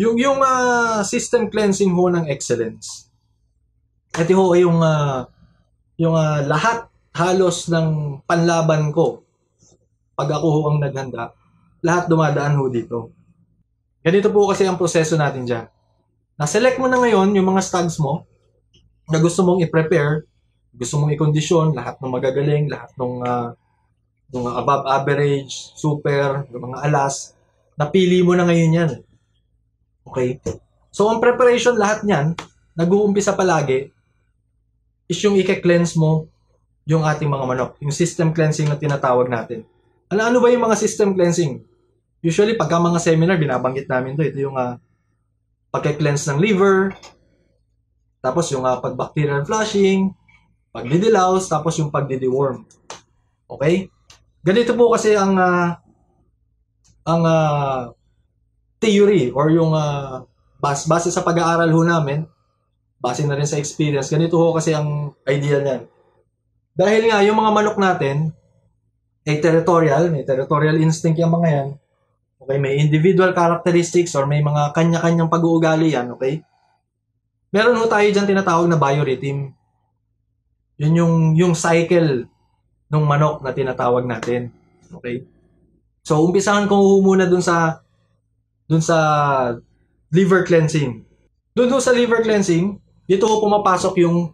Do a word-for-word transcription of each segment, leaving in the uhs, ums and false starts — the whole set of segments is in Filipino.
Yung, yung uh, system cleansing ho ng excellence. Ito ho ay yung, uh, yung uh, lahat halos ng panlaban ko. Pag ako ho ang naghanda, lahat dumadaan ho dito. Ganito po kasi ang proseso natin dyan. Na-select mo na ngayon yung mga stags mo na gusto mong i-prepare, gusto mong i-condition, lahat ng magagaling, lahat ng, uh, ng above average, super, mga alas, napili mo na ngayon yan. Okay? So, ang preparation lahat niyan, nag-uumpisa palagi, is yung i-cleanse mo yung ating mga manok. Yung system cleansing na tinatawag natin. Ano, ano ba yung mga system cleansing? Usually, pagka mga seminar, binabanggit namin to. Ito yung uh, pagka-cleanse ng liver, tapos yung uh, pag-bacterial flushing, pagdidilaws, tapos yung pagdideworm. Okay? Ganito po kasi ang uh, ang uh, theory or yung uh, base, base sa pag-aaral ho namin, base na rin sa experience, ganito ho kasi ang idea niyan. Dahil nga, yung mga manok natin, ay territorial, may territorial instinct yung mga yan. Okay, may individual characteristics or may mga kanya-kanyang pag-uugali yan, okay? Meron ho tayo dyan tinatawag na biorhythm. Yun yung, yung cycle ng manok na tinatawag natin. Okay? So, umpisahan ko muna dun sa dun sa liver cleansing. Dun ho sa liver cleansing, dito ho pumapasok yung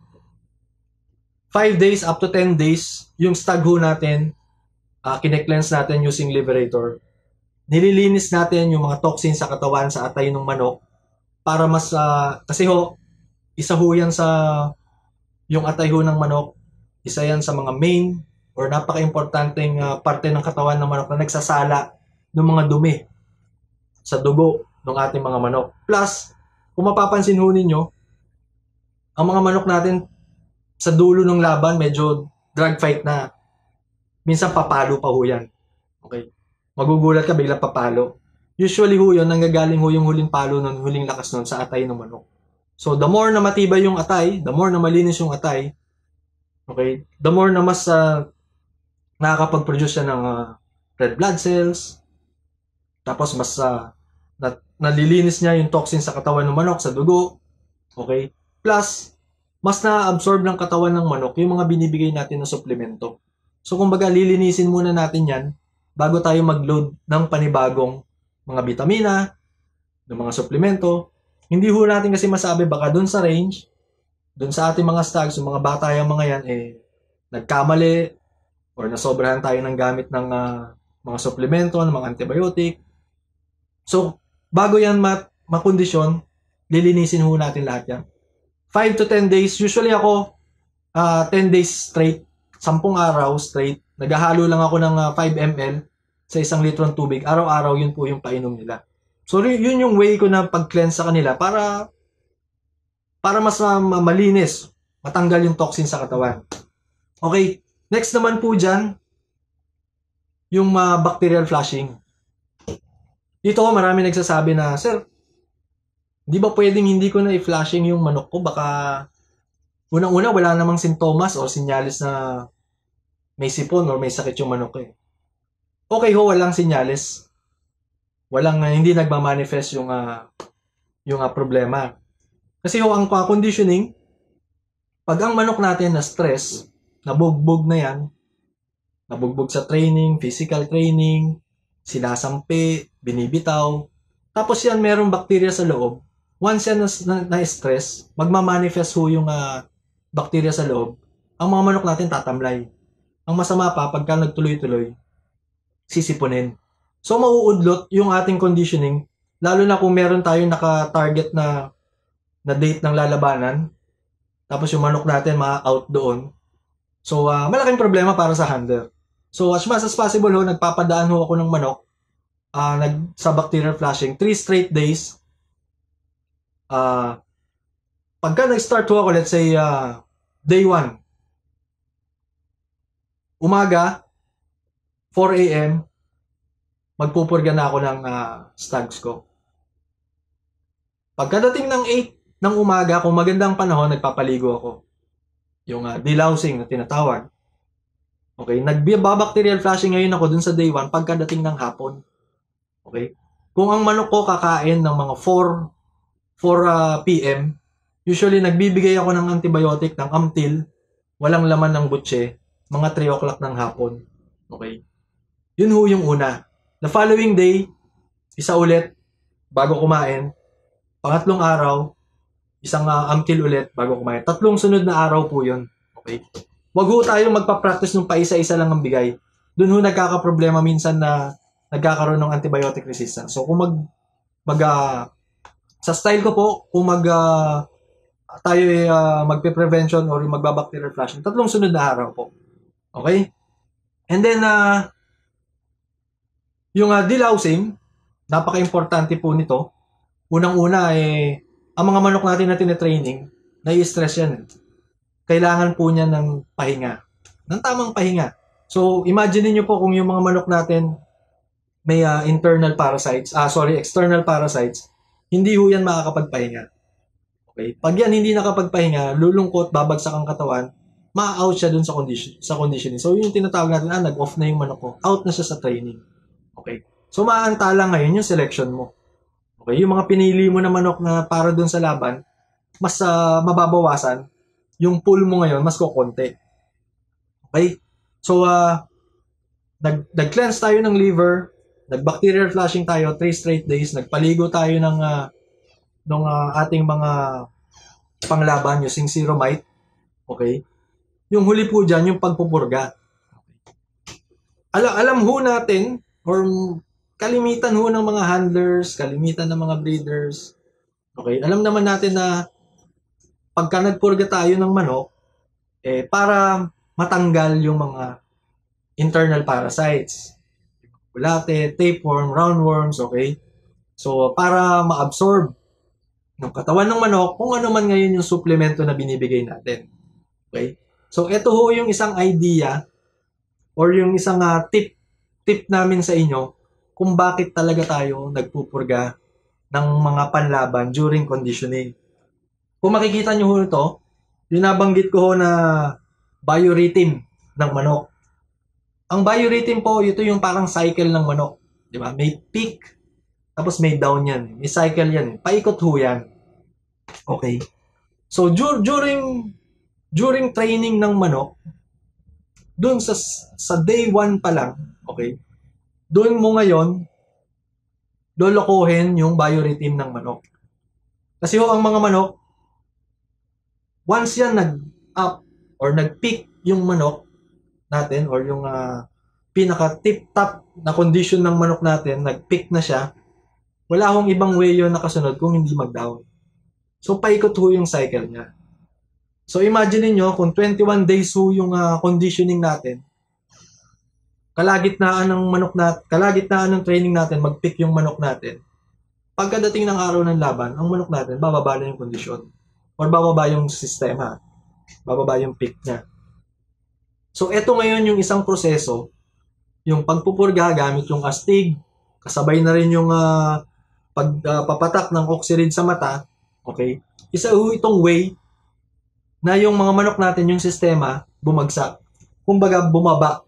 five days up to ten days, yung stag ho natin, uh, kine-cleanse natin using Liberator. Nililinis natin yung mga toxins sa katawan, sa atay ng manok, para mas, uh, kasi ho, isa ho yan sa, yung atay ho ng manok, isa yan sa mga main, or napaka-importanteng uh, parte ng katawan ng manok na nagsasala ng mga dumi sa dugo ng ating mga manok. Plus, kung mapapansin ho ninyo, ang mga manok natin sa dulo ng laban, medyo drag fight na. Minsan papalo pa ho yan. Okay? Magugulat ka, biglang papalo. Usually ho yun, nanggagaling ho yung huling palo nun, huling lakas nun sa atay ng manok. So, the more na matibay yung atay, the more na malinis yung atay, okay, the more na mas uh, nakakapag-produce siya ng uh, red blood cells, tapos mas uh, na, nalilinis niya yung toxin sa katawan ng manok, sa dugo, okay, plus, mas na-absorb ng katawan ng manok yung mga binibigay natin na suplemento. So, kumbaga, lilinisin muna natin yan bago tayo mag-load ng panibagong mga vitamina, ng mga suplemento. Hindi ho natin kasi masabi, baka dun sa range, dun sa ating mga stags, yung mga bata yung mga yan, eh, nagkamali, or nasobrahan tayo ng gamit ng uh, mga suplemento, ng mga antibiotic. So, bago yan makondisyon, lilinisin ho natin lahat yan. five to ten days, usually ako, uh, ten days straight, sampung araw straight, naghahalo lang ako ng uh, five milliliters sa isang litrong tubig. Araw-araw, yun po yung painom nila. So, yun yung way ko na pag-cleanse sa kanila para para mas uh, malinis, matanggal yung toxin sa katawan. Okay, next naman po dyan, yung uh, bacterial flushing. Dito ko marami nagsasabi na, Sir, di ba pwedeng hindi ko na i-flushing yung manok ko? Baka unang-una wala namang sintomas o sinyalis na may sipon or may sakit yung manok ko eh. Okay ho, walang sinyalis. Walang, uh, hindi nagmamanifest yung, uh, yung uh, problema. Kasi ho, ang uh, conditioning, pag ang manok natin na stress, nabugbog na yan, nabugbog sa training, physical training, sinasampi, binibitaw, tapos yan merong bacteria sa loob, once yan na-stress, na, na magmamanifest ho yung uh, bacteria sa loob, ang mga manok natin tatamlay. Ang masama pa, pagka nagtuloy-tuloy, sisipunin. So, mauudlot yung ating conditioning, lalo na kung meron tayong naka-target na, na date ng lalabanan, tapos yung manok natin ma-out doon. So, uh, malaking problema para sa handler. So, as much as possible ho, nagpapadaan ho ako ng manok uh, nag, sa bacterial flushing, three straight days. Uh, pagka nag-start ho ako, let's say, uh, day one, umaga, four a m, magpupurga na ako ng uh, stags ko. Pagkadating ng eight ng umaga, kung magandang panahon, nagpapaligo ako. Yung uh, delousing na tinatawag. Okay, nagbabacterial flushing ngayon ako dun sa day one pagkadating ng hapon. Okay? kung ang manok ko kakain ng mga four p m, usually nagbibigay ako ng antibiotic ng Amtil, walang laman ng butse, mga three o'clock ng hapon. Okay? Yun ho yung una. The following day, isa ulit, bago kumain. Pangatlong araw, isang uh, Amtil ulit, bago kumain. Tatlong sunod na araw po yun. Okay? Wag ho tayong magpa-practice nung paisa-isa lang ang bigay. Doon ho nagkakaproblema minsan na nagkakaroon ng antibiotic resistance. So kung mag, mag uh, sa style ko po, kung mag uh, tayo ay uh, magpe-prevention or magbabacterial flushing, tatlong sunod na araw po. Okay? And then, uh, yung uh, delousing, napaka-importante po nito. Unang-una, eh, ang mga manok natin na tine-training, nai-stress yan. Kailangan po niya ng pahinga. Ng tamang pahinga. So, imagine niyo po kung yung mga manok natin may uh, internal parasites, ah sorry, external parasites, hindi ho yan makakapagpahinga. Okay? Pag yan hindi nakapagpahinga, lulungkot, babagsak ang katawan, ma-out siya dun sa condition sa conditioning. So, yung tinatawag natin, ah, nag-off na yung manok ko. Out na siya sa training. Okay? So, maantala ngayon yung selection mo. Okay? Yung mga pinili mo na manok na para dun sa laban, mas uh, mababawasan. Yung pool mo ngayon, mas kukonti. Okay? So, uh, nag, nag-cleanse tayo ng liver, nag-bacterial flushing tayo, three straight days, nagpaligo tayo ng, uh, ng uh, ating mga panglaban using Seromite. Okay? Yung huli po dyan, yung pagpupurga. Alam, alam ho natin, or kalimitan ho ng mga handlers, kalimitan ng mga breeders, okay, alam naman natin na pagka nagpurga tayo ng manok, eh, para matanggal yung mga internal parasites. Bulate, tapeworm, roundworms, okay? So, para ma-absorb ng katawan ng manok kung ano man ngayon yung suplemento na binibigay natin. Okay? So, ito ho yung isang idea or yung isang uh, tip tip namin sa inyo kung bakit talaga tayo nagpupurga ng mga panlaban during conditioning. Kung makikita nyo ho ito, yung nabanggit ko ho na biorhythm ng manok. Ang biorhythm po, ito yung parang cycle ng manok. Di ba? May peak, tapos may down yan. May cycle yan. Paikot ho yan. Okay. So, dur- during during training ng manok, dun sa, sa day one pa lang, okay, dun mo ngayon, lolokohin yung biorhythm ng manok. Kasi ho, ang mga manok, once yan nag-up or nag-peak yung manok natin or yung uh, pinaka-tip-top na condition ng manok natin, nag-peak na siya, wala hong ibang way yun nakasunod kung hindi mag-down. So, paikot ho yung cycle niya. So, imagine niyo kung twenty-one days ho yung uh, conditioning natin, kalagitnaan ng manok natin, kalagitnaan ng training natin, mag-peak yung manok natin. Pagkadating ng araw ng laban, ang manok natin, bababa na yung kondisyon. Or bababa yung sistema. Bababa yung peak niya. So, eto ngayon yung isang proseso, yung pagpupurga gamit yung astig, kasabay na rin yung uh, pagpapatak uh, ng oxyride sa mata, okay? Isa ho itong way na yung mga manok natin, yung sistema, bumagsak. Kumbaga, bumaba.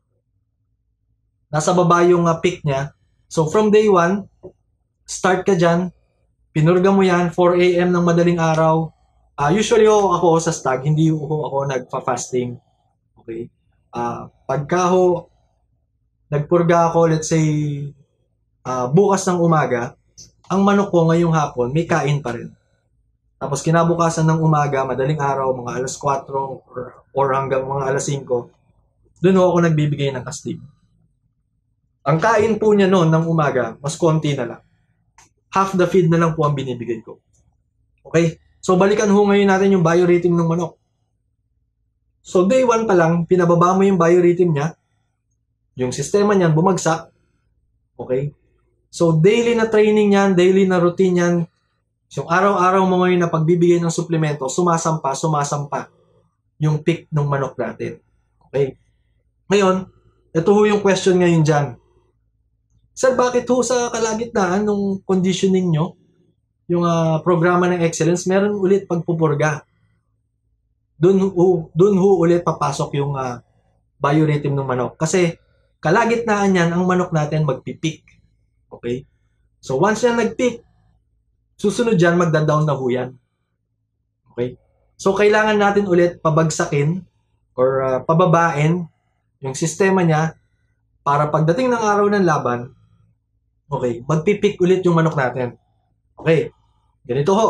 Nasa baba yung uh, peak niya. So, from day one, start ka dyan, pinurga mo yan, four a m ng madaling araw. Uh, usually ho, ako sa stag, hindi ho ako nagpa-fasting. Okay? Uh, pagka ho, nagpurga ako, let's say, uh, bukas ng umaga, ang manok ko ngayong hapon, may kain pa rin. Tapos kinabukasan ng umaga, madaling araw, mga alas kwatro or, or hanggang mga alas singko, doon ho ako nagbibigay ng astig. Ang kain po niya noon ng umaga, mas konti na lang. Half the feed na lang po ang binibigay ko. Okay? So, balikan ho ngayon natin yung biorhythm ng manok. So, day one pa lang, pinababa mo yung biorhythm niya, yung sistema niyan bumagsak. Okay? So, daily na training niyan, daily na routine niyan, yung araw-araw mo ngayon na pagbibigay ng suplemento, sumasampa, sumasampa yung peak ng manok natin. Okay? Ngayon, ito ho yung question ngayon dyan. Sir, bakit ho sa kalagitnaan ng conditioning nyo, yung uh, programa ng excellence, meron ulit pagpupurga? Doon ho, doon ho ulit papasok yung uh, biorhythm ng manok. Kasi kalagitnaan yan, ang manok natin magpipik. Okay? So once yan nag-peak, susunod dyan, magda-down na ho yan. Okay? So kailangan natin ulit pabagsakin or uh, pababain yung sistema niya para pagdating ng araw ng laban, okay, magpipik ulit yung manok natin. Okay, ganito ho.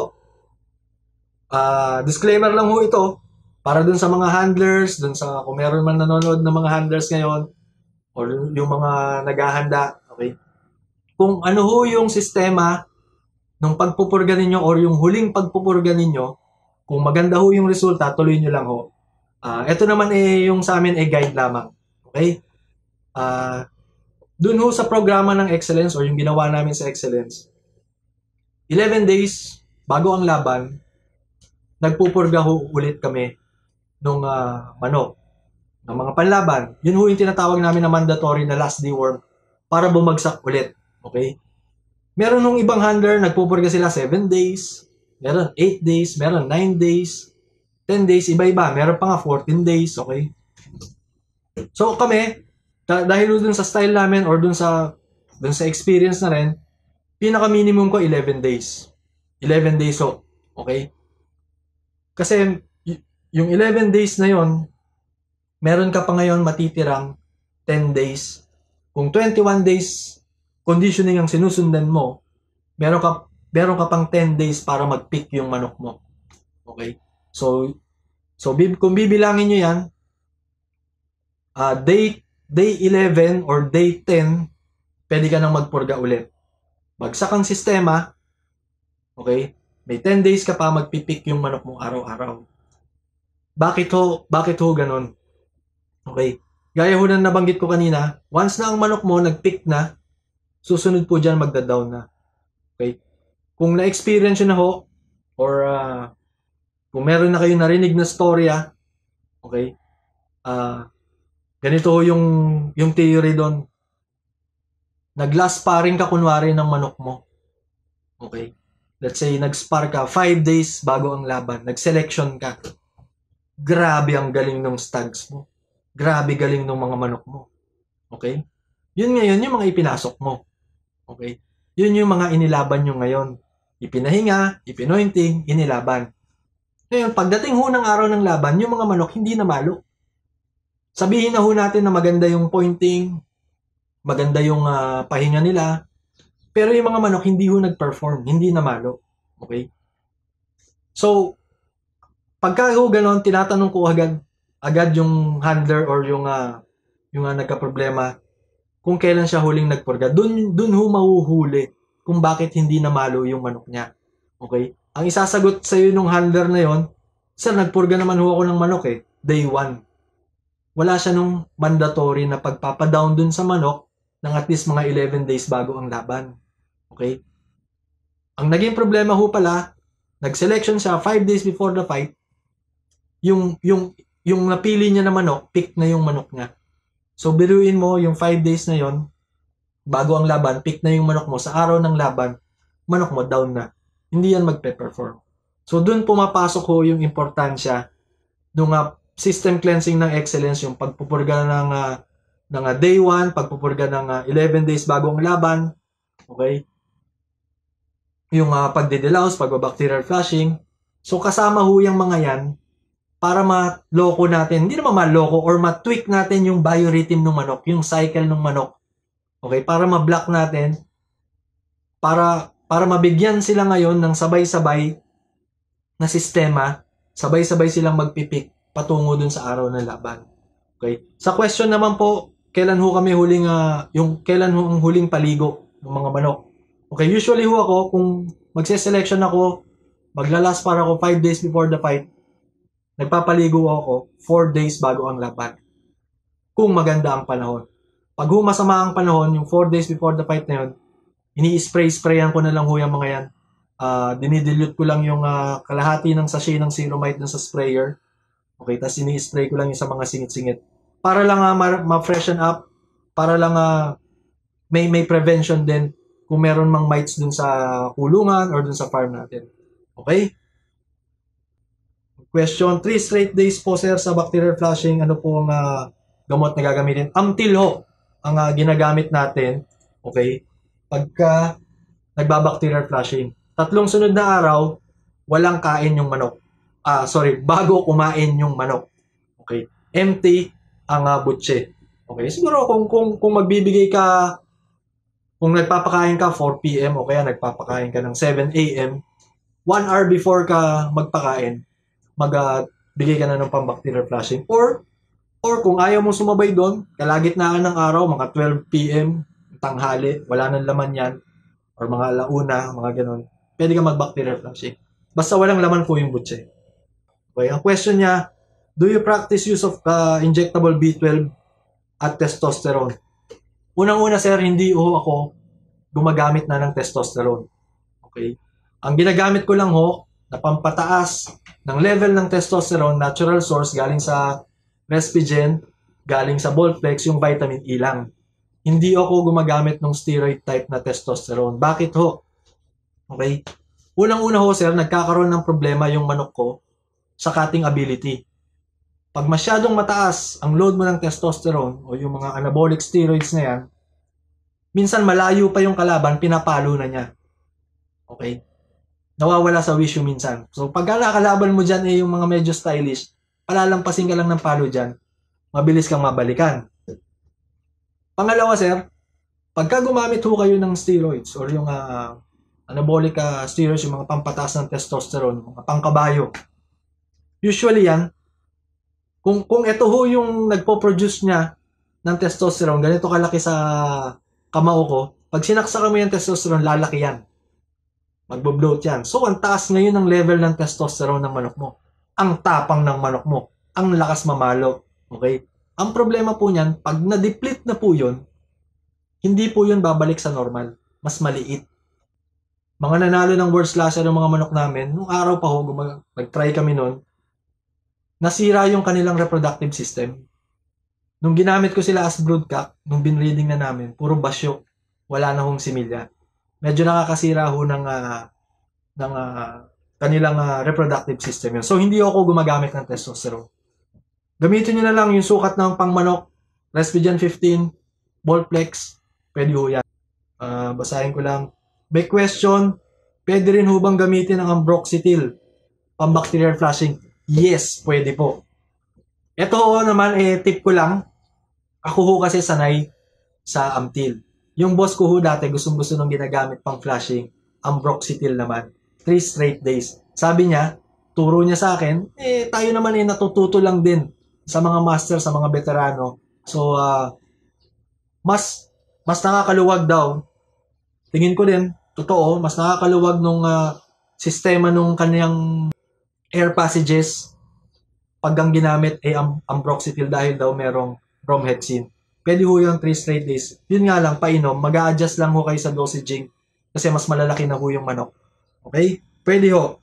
Uh, disclaimer lang ho ito para dun sa mga handlers, dun sa kung meron man nanonood ng mga handlers ngayon or yung mga naghahanda, okay? Kung ano ho yung sistema ng pagpupurga ninyo or yung huling pagpupurga ninyo, kung maganda ho yung resulta, tuloy nyo lang ho. Uh, ito naman eh, yung sa amin ay eh, guide lamang. Okay? Uh, dun ho sa programa ng Excellence or yung ginawa namin sa Excellence, eleven days bago ang laban, nagpupurga ho ulit kami ng uh, manok, ng mga panlaban. Yun ho yung tinatawag namin na mandatory na last deworm para bumagsak ulit. Okay? Meron nung ibang handler, nagpupurga sila seven days, meron eight days, meron nine days, ten days, iba-iba. Meron pa nga fourteen days, okay? So kami, dahil dun sa style namin or dun sa, dun sa experience na rin, pinaka-minimum ko eleven days. eleven days ho, okay? Kasi yung eleven days na yon, meron ka pa ngayon matitirang ten days. Kung twenty-one days conditioning ang sinusundan mo, meron ka meron ka pang ten days para mag-pick yung manok mo. Okay? So so bib, kung bibilangin niyo 'yan, uh, day day eleven or day ten, pwede ka nang magpurga ulit. Bagsak ang sistema. Okay? May ten days ka pa magpipick yung manok mo araw-araw. Bakit ho? Bakit ho ganun? Okay? Gaya ho na nabanggit ko kanina, once na ang manok mo nag-pick na, susunod po dyan magda-down na. Okay? Kung na-experience nyo na ho, or uh, kung meron na kayo narinig na storya, okay, uh, ganito ho yung, yung theory doon. Nag-last sparring ka kunwari ng manok mo. Okay? Let's say, nag-spar ka five days bago ang laban. Nag-selection ka. Grabe ang galing ng stags mo. Grabe galing ng mga manok mo. Okay? Yun ngayon yung mga ipinasok mo. Okay? Yun yung mga inilaban nyo ngayon. Ipinahinga, ipinointing, inilaban. Ngayon, pagdating ho ng araw ng laban, yung mga manok hindi na malo. Sabihin na ho natin na maganda yung pointing, maganda yung uh, pahinga nila, pero yung mga manok hindi ho nag-perform, hindi na malo. Okay? So, pagka ho ganon, tinatanong ko agad, agad yung handler or yung, uh, yung uh, nagka-problema, kung kailan siya huling nagpurga. Dun, dun ho mahuhuli kung bakit hindi na malo yung manok niya. Okay? Ang isasagot sa iyo nung handler na yon, sir, nagpurga naman ho ako ng manok eh, day one. Wala siya nung mandatory na pagpapadown dun sa manok ng at least mga eleven days bago ang laban. Okay? Ang naging problema ho pala, nag-selection siya five days before the fight, yung, yung, yung napili niya na manok, pick na yung manok niya. So, biruin mo yung five days na yon, bago ang laban, pick na yung manok mo. Sa araw ng laban, manok mo down na. Hindi yan magpe-perform. So, dun pumapasok ho yung importansya ng uh, system cleansing ng Excellence, yung pagpupurga ng, uh, ng uh, day one, pagpupurga ng uh, eleven days bago ang laban. Okay? Yung uh, pagdidilaws, pagbabacterial flushing. So, kasama ho yung mga yan para maloko natin, hindi naman maloko or matweak natin yung biorhythm ng manok, yung cycle ng manok. Okay? Para ma-block natin, para, para mabigyan sila ngayon ng sabay-sabay na sistema, sabay-sabay silang magpipik patungo dun sa araw ng laban. Okay? Sa question naman po, kailan ho kami huling, uh, yung kailan ho ang huling paligo ng mga manok? Okay, usually ho ako, kung magse-selection ako, maglalas para ako five days before the fight, nagpapaligo ako four days bago ang laban. Kung maganda ang panahon. Pag ho masama ang panahon, yung four days before the fight na yun, ini-spray-sprayan ko na lang ho yung mga yan. Uh, dinidilute ko lang yung uh, kalahati ng sachet ng Zeromite dun sa sprayer. Okay, tapos ini-spray ko lang yung sa mga singit-singit. Para lang uh, ma-freshen up, para lang uh, may, may prevention din kung meron mang mites dun sa kulungan or dun sa farm natin. Okay? Question, three straight days po sir sa bacterial flushing, ano po ang uh, gamot na gagamitin? Amtil ho ang uh, ginagamit natin. Okay? Pagka nagbabacterial flushing. Tatlong sunod na araw, walang kain yung manok. Ah, sorry, bago kumain yung manok. Okay? Empty ang uh, butse. Okay? Siguro kung kung kung magbibigay ka, kung nagpapakain ka four p m o kaya nagpapakain ka ng seven a m, one hour before ka magpakain, magbigay uh, ka na ng pambacterial flushing. Or or kung ayaw mo sumabay doon, kalagitnaan ng araw, mga twelve p m, tanghali, wala nang laman yan, or mga alauna, mga ganun, pwede ka mag-bacterial flushing. Basta walang laman po yung butse. Okay, ang question niya, do you practice use of uh, injectable B twelve at testosterone? Unang-una sir, hindi ho ako gumagamit na ng testosterone. Okay? Ang ginagamit ko lang ho, na pampataas ng level ng testosterone, natural source, galing sa Respigen, galing sa Boltflex, yung vitamin E lang. Hindi ako gumagamit ng steroid type na testosterone. Bakit ho? Okay? Unang-una ho sir, nagkakaroon ng problema yung manok ko sa cutting ability. Pag masyadong mataas ang load mo ng testosterone o yung mga anabolic steroids na yan, minsan malayo pa yung kalaban, pinapalo na niya. Okay? Nawawala sa wisyo minsan. So pag nakakalaban mo dyan eh yung mga medyo stylish, palalampasin ka lang ng palo dyan, mabilis kang mabalikan. Pangalawa sir, pagka gumamit ho kayo ng steroids or yung uh, anabolic uh, steroids, yung mga pampataas ng testosterone, mga pangkabayo, usually yan, kung, kung ito ho yung nagpo-produce niya ng testosterone, ganito kalaki sa kamao ko, pag sinaksakan mo yung testosterone, lalaki yan. Magbo-bloat yan. So, ang taas ngayon ng level ng testosterone ng manok mo. Ang tapang ng manok mo. Ang lakas mamalo. Okay? Ang problema po niyan, pag na-deplete na po yun, hindi po yun babalik sa normal. Mas maliit. Mga nanalo ng world slasher ng mga manok namin, nung araw pa ho, nag-try kami nun, nasira yung kanilang reproductive system. Nung ginamit ko sila as broodcock, nung binreading na namin, puro basyo, wala na hong similya. Medyo nakakasira ho ng, uh, ng uh, kanilang uh, reproductive system yun. So, hindi ako gumagamit ng testosterone. Gamitin nyo na lang yung sukat ng pangmanok, Respigen fifteen, Boltflex, pwede ho yan. Uh, basahin ko lang. May question, pwede rin ho bang gamitin ang ambroxetil, pambacterial flushing? Yes, pwede po. Ito ho naman, eh, tip ko lang. Ako ho kasi sanay sa Amtil. Yung boss ko ho dati, gustong-gusto nung ginagamit pang flushing, ambroxetil naman. Three straight days. Sabi niya, turo niya sa akin, eh, tayo naman eh, natututo lang din sa mga master, sa mga veterano. So, uh, mas, mas nakakaluwag daw. Tingin ko din, totoo, mas nakakaluwag nung uh, sistema nung kanyang air passages pag ang ginamit ay am ambroxetil dahil daw merong bromhexin. Pwede ho yung three straight days. Yun nga lang, painom, mag-a-adjust lang ho kayo sa dosaging kasi mas malalaki na ho yung manok. Okay? Pwede ho.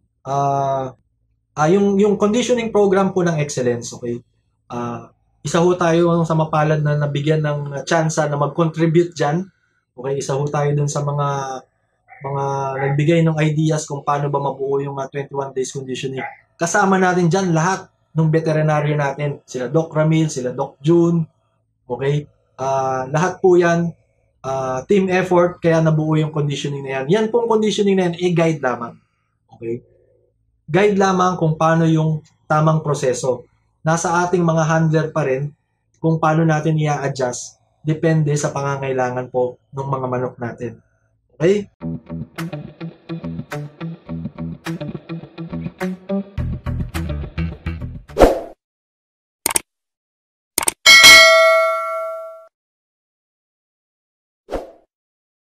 Uh, uh, yung, yung conditioning program po ng Excellence, okay? Uh, isa ho tayo sa mapalad na nabigyan ng tsansa na mag-contribute dyan. Okay? Isa ho tayo dun sa mga mga nagbigay ng ideas kung paano ba mabuo yung uh, twenty-one days conditioning. Kasama natin dyan lahat ng veterinaryo natin. Sila Doc Ramil, sila Doc June. Okay? Uh, lahat po yan, uh, team effort, kaya nabuo yung conditioning na yan. Yan pong conditioning na yan, eh, guide lamang. Okay? Guide lamang kung paano yung tamang proseso. Nasa ating mga handler pa rin kung paano natin i-adjust. Depende sa pangangailangan po ng mga manok natin. Okay?